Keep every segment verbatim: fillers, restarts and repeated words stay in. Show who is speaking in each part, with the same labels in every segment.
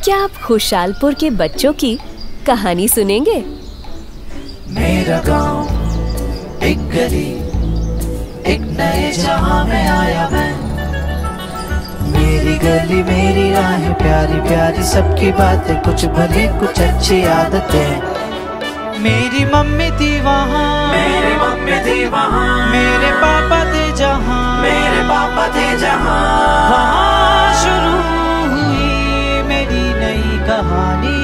Speaker 1: क्या आप खुशहालपुर के बच्चों की कहानी सुनेंगे?
Speaker 2: मेरा गांव एक गली, एक नए जहां में आया मैं। मेरी गली मेरी राहें प्यारी प्यारी, सबकी बातें कुछ भली कुछ अच्छी आदतें। मेरी मम्मी थी वहाँ, मेरी मम्मी थी वहाँ, मेरे पापा थे जहाँ, मेरे पापा थे जहाँ। वहाँ शुरू हुई मेरी नई कहानी।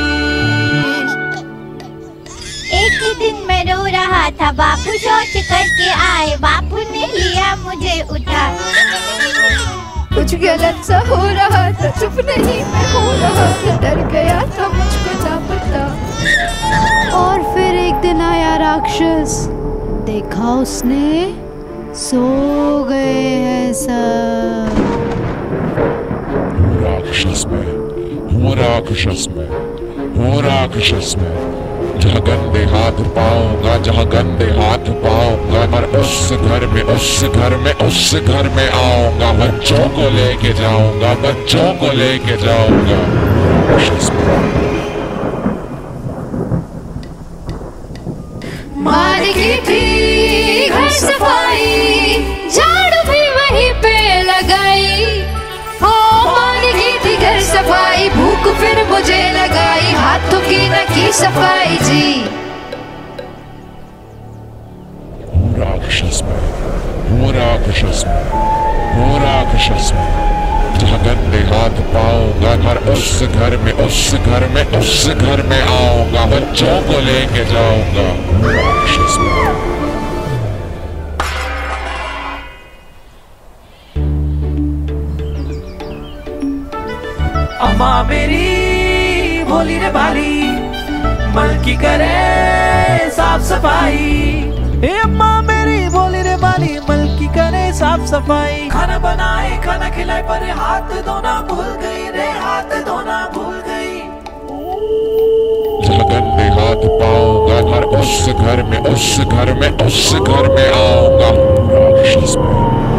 Speaker 3: एक ही दिन मैं रो रहा था, बापू सोच करके आए, बापू ने लिया मुझे उठा।
Speaker 4: कुछ गलत सा हो रहा था, चुप नहीं मैं हो रहा था, डर गया था मुझको ना पता। और फिर एक दिन आया राक्षस, देखा उसने सो गए हैं सब।
Speaker 5: राक्षस में, हूँ राक्षस में, हूँ राक्षस में, जहाँ गंदे हाथ पाऊंगा, जहाँ गंदे हाथ पाऊंगा, और उस घर में उस घर में उस घर में आऊंगा, बच्चों को लेके जाऊंगा, बच्चों को लेके जाऊंगा।
Speaker 4: मार की थी घर सफाई, झाड़ू भी वहीं पे लगाई। ओ मार की थी घर सफाई, भूख फिर मुझे लगाई, हाथों की न की सफाई जी।
Speaker 5: हूँ राक्षस में, हूँ राक्षस में, हूँ राक्षस में, जहाँ गंदे हाथ पाऊंगा, और उस घर में उस घर में उस घर में आऊंगा, बच्चों को लेके जाऊंगा। राक्षस में।
Speaker 2: अम्मा मेरी भोली रे भाली, मल की करे साफ सफाई। ए अम्मा मेरी भोली रे भाली, मल की करे साफ सफाई। खाना बनाए खाना खिलाए, पर हाथ धोना भूल गई रे, हाथ धोना भूल गई।
Speaker 5: जहाँ गंदे हाथ पाऊंगा, और उस घर में उस घर में उस घर में आऊंगा। राक्षस में।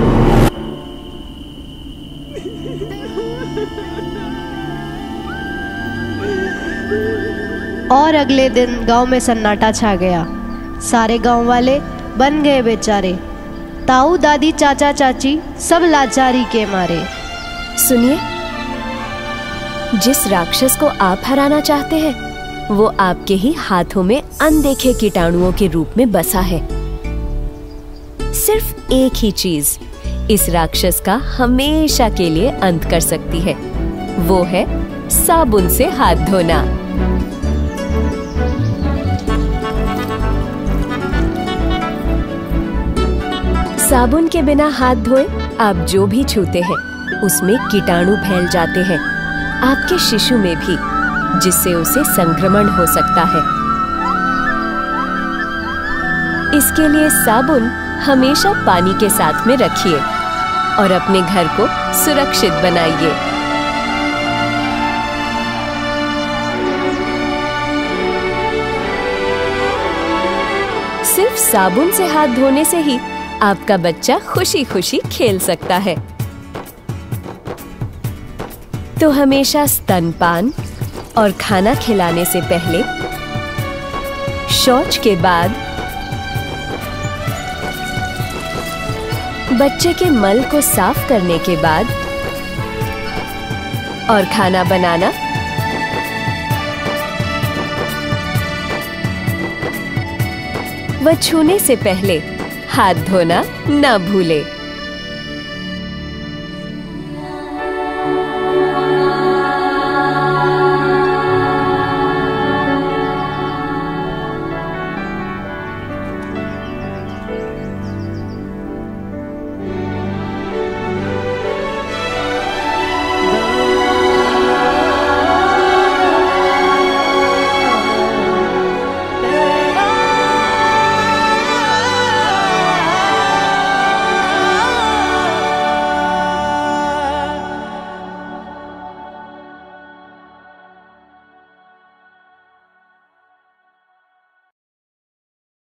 Speaker 6: और अगले दिन गांव में सन्नाटा छा गया। सारे गांव वाले बन गए बेचारे, ताऊ दादी चाचा चाची सब लाचारी के मारे।
Speaker 1: सुनिए, जिस राक्षस को आप हराना चाहते हैं, वो आपके ही हाथों में अनदेखे कीटाणुओं के रूप में बसा है। सिर्फ एक ही चीज इस राक्षस का हमेशा के लिए अंत कर सकती है, वो है साबुन से हाथ धोना। साबुन के बिना हाथ धोए आप जो भी छूते हैं उसमें कीटाणु फैल जाते हैं, आपके शिशु में भी, जिससे उसे संक्रमण हो सकता है। इसके लिए साबुन हमेशा पानी के साथ में रखिए और अपने घर को सुरक्षित बनाइए। सिर्फ साबुन से हाथ धोने से ही आपका बच्चा खुशी खुशी खेल सकता है। तो हमेशा स्तनपान और खाना खिलाने से पहले, शौच के बाद, बच्चे के मल को साफ करने के बाद और खाना बनाना व छूने से पहले हाथ धोना ना भूले।